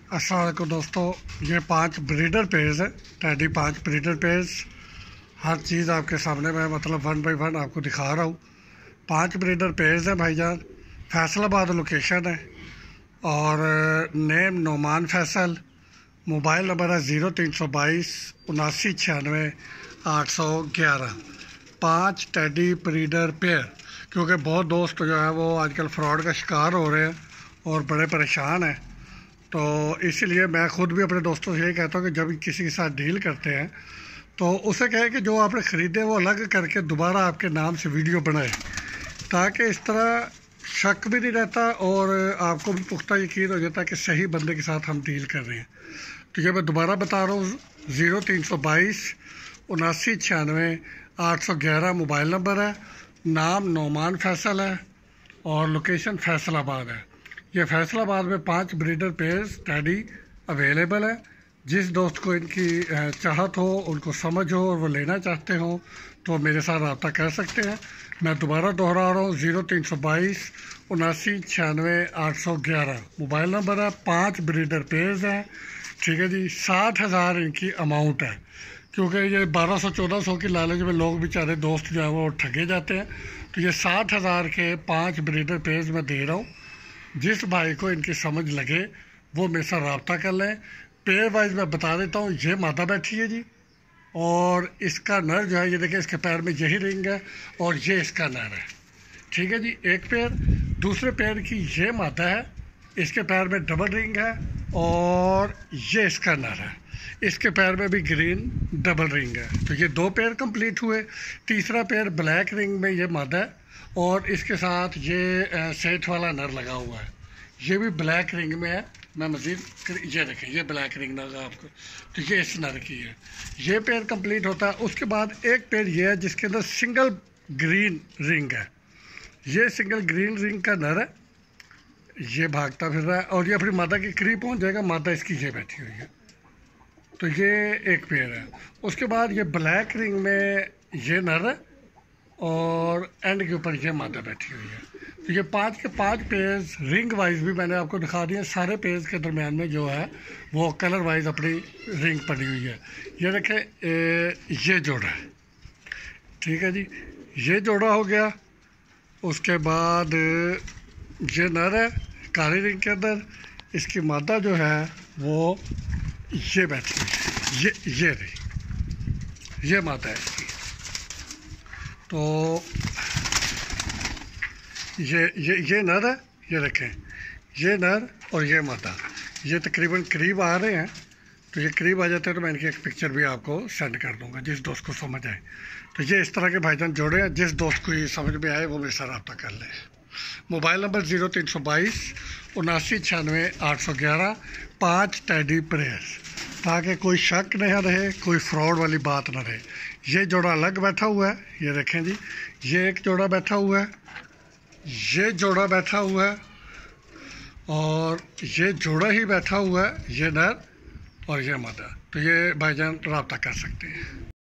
अस्सलाम वालेकुम दोस्तों, ये 5 ब्रीडर पेयर्स है। टैडी 5 ब्रीडर पेयर्स, हर चीज़ आपके सामने मैं मतलब 1 बाई 1 आपको दिखा रहा हूँ। 5 ब्रीडर पेयर्स हैं भाईजान। फैसलाबाद लोकेशन है और name Noman Faisal. Mobile number है 0322 79 96 811। 5 टैडी ब्रीडर पेयर, क्योंकि बहुत दोस्त जो है वो आजकल फ्रॉड का शिकार हो रहे हैं और बड़े परेशान हैं। तो इसीलिए मैं ख़ुद भी अपने दोस्तों से यही कहता हूँ कि जब किसी के साथ डील करते हैं तो उसे कहें कि जो आपने ख़रीदे वो अलग करके दोबारा आपके नाम से वीडियो बनाए, ताकि इस तरह शक भी नहीं रहता और आपको भी पुख्ता यकीन हो जाता है कि सही बंदे के साथ हम डील कर रहे हैं। तो ये मैं दोबारा बता रहा हूँ, 0322 79 96 811 मोबाइल नंबर है। नाम नोमान फैसल है और लोकेशन फैसलाबाद है। ये फैसलाबाद में 5 ब्रीडर पेयर्स टैडी अवेलेबल है। जिस दोस्त को इनकी चाहत हो, उनको समझ हो और वो लेना चाहते हो तो मेरे साथ रब्ता कर सकते हैं। मैं दोबारा दोहरा रहा हूँ, 0322 79 96 811 मोबाइल नंबर है। 5 ब्रीडर पेयर्स हैं, ठीक है जी। 60,000 इनकी अमाउंट है, क्योंकि ये 1200-1400 की लालच में लोग बेचारे दोस्त जो है वो ठगे जाते हैं। तो ये 60,000 के 5 ब्रीडर पेयर्स मैं दे रहा हूँ। जिस भाई को इनकी समझ लगे वो मेरे साथ रब्ता कर लें। पेयर वाइज मैं बता देता हूँ, ये मादा बैठी है जी और इसका नर जो है ये देखें, इसके पैर में यही रिंग है और ये इसका नर है, ठीक है जी। एक पेयर। दूसरे पेयर की ये मादा है, इसके पैर में डबल रिंग है और ये इसका नर है, इसके पैर में भी ग्रीन डबल रिंग है। तो ये 2 पेयर कंप्लीट हुए। तीसरा पेयर ब्लैक रिंग में ये मादा है और इसके साथ ये सेठ वाला नर लगा हुआ है, ये भी ब्लैक रिंग में है। मैं मज़ीद ये देखें, ये ब्लैक रिंग लगा आपको, तो ये इस नर की है। ये पेयर कंप्लीट होता है। उसके बाद एक पेयर ये है जिसके अंदर सिंगल ग्रीन रिंग है। ये सिंगल ग्रीन रिंग का नर है, ये भागता फिर रहा है और ये अपनी माता के करीब पहुंच जाएगा। माता इसकी ये बैठी हुई है, तो ये एक पेयर है। उसके बाद ये ब्लैक रिंग में ये नर है और एंड के ऊपर ये मादा बैठी हुई है। तो ये 5 के 5 पेयर्स रिंग वाइज भी मैंने आपको दिखा दिए। सारे पेयर्स के दरमियान में जो है वो कलर वाइज अपनी रिंग पड़ी हुई है। ये देखें, ये जोड़ा है, ठीक है जी। ये जोड़ा हो गया। उसके बाद ये नर है काली रिंग के अंदर, इसकी मादा जो है वो ये बैठी है, ये रही, ये मादा है इसकी। तो ये नर है, ये देखें, ये नर और ये मादा, ये तकरीबन करीब आ रहे हैं। तो ये करीब आ जाते हैं तो मैं इनकी एक पिक्चर भी आपको सेंड कर दूंगा, जिस दोस्त को समझ आए। तो ये इस तरह के भाईजान जोड़े हैं। जिस दोस्त को ये समझ में आए वो मेरे साथ रब्ता कर ले। Mobile number 0322 79 96 811। 5 टैडी पेयर्स, ताकि कोई शक नहीं रहे, कोई फ्रॉड वाली बात ना रहे। ये जोड़ा अलग बैठा हुआ है, ये देखें जी, ये एक जोड़ा बैठा हुआ है, ये जोड़ा बैठा हुआ है और ये जोड़ा ही बैठा हुआ है, ये नर और ये मादा। तो ये भाईजान रब्ता कर सकते हैं।